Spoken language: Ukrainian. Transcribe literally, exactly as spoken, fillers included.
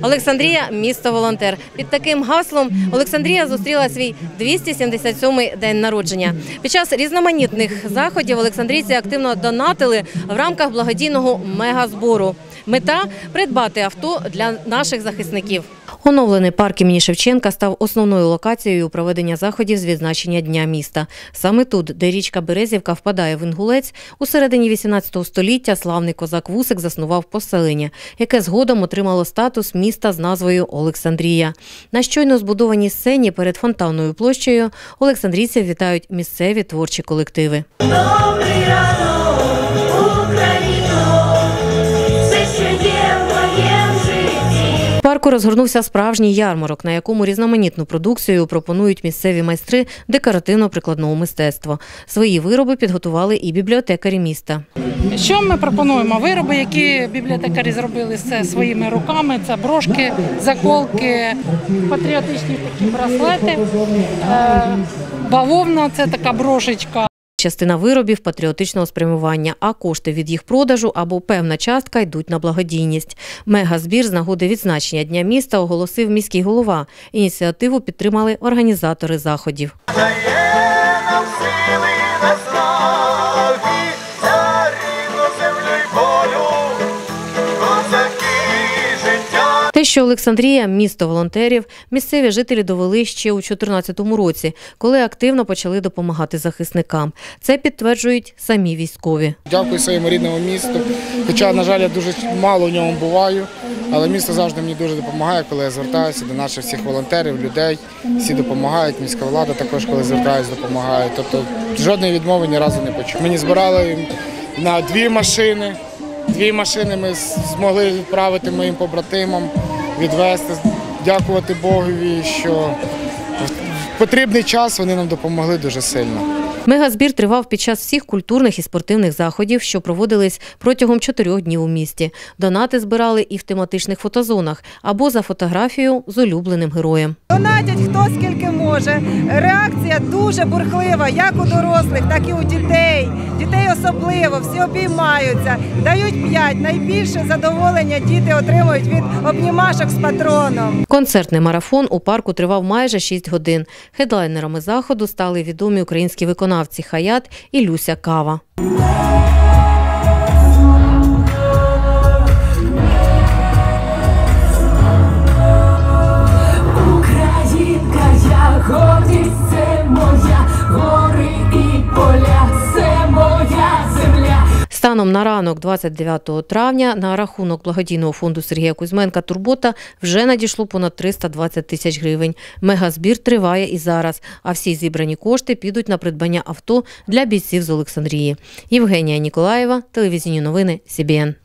Олександрія – місто волонтер. Під таким гаслом Олександрія зустріла свій двісті сімдесят сьомий день народження. Під час різноманітних заходів олександрійці активно донатили в рамках благодійного мегазбору. Мета – придбати авто для наших захисників. Оновлений парк імені Шевченка став основною локацією проведення заходів з відзначення Дня міста. Саме тут, де річка Березівка впадає в Інгулець, у середині вісімнадцятого століття славний козак Вусик заснував поселення, яке згодом отримало статус міста з назвою Олександрія. На щойно збудованій сцені перед Фонтанною площею олександрійців вітають місцеві творчі колективи. Добрий ранок, Україно, все, що є в моєму житті. В парку розгорнувся справжній ярмарок, на якому різноманітну продукцію пропонують місцеві майстри декоративно-прикладного мистецтва. Свої вироби підготували і бібліотекарі міста. Що ми пропонуємо? Вироби, які бібліотекарі зробили це своїми руками. Це брошки, заколки, патріотичні такі браслети, бавовна – це така брошечка. Частина виробів патріотичного спрямування, а кошти від їх продажу або певна частка йдуть на благодійність. Мегазбір з нагоди відзначення Дня міста оголосив міський голова. Ініціативу підтримали організатори заходів. Те, що Олександрія – місто волонтерів, місцеві жителі довели ще у дві тисячі чотирнадцятому році, коли активно почали допомагати захисникам. Це підтверджують самі військові. Дякую своєму рідному місту, хоча, на жаль, я дуже мало в ньому буваю, але місто завжди мені дуже допомагає, коли я звертаюся до наших всіх волонтерів, людей. Всі допомагають, міська влада також, коли звертаюся, допомагає. Тобто жодної відмови ні разу не почув. Мені збирали на дві машини. Дві машини ми змогли відправити моїм побратимам, відвезти. Дякувати Богові, що в потрібний час вони нам допомогли дуже сильно. Мегазбір тривав під час всіх культурних і спортивних заходів, що проводились протягом чотирьох днів у місті. Донати збирали і в тематичних фотозонах або за фотографію з улюбленим героєм. Донатять хто скільки може. Реакція дуже бурхлива, як у дорослих, так і у дітей. Дітей особливо, всі обіймаються, дають п'ять. Найбільше задоволення діти отримують від обнімашок з патроном. Концертний марафон у парку тривав майже шість годин. Хедлайнерами заходу стали відомі українські виконавці Хаят і Люся Кава. Українка, я гордість, це моя, гори і поля, це моя земля. Станом на ранок двадцять дев'ятого травня на рахунок благодійного фонду Сергія Кузьменка «Турбота» вже надійшло понад триста двадцять тисяч гривень. Мегазбір триває і зараз, а всі зібрані кошти підуть на придбання авто для бійців з Олександрії. Євгенія Ніколаєва, телевізійні новини Сі Бі Ен.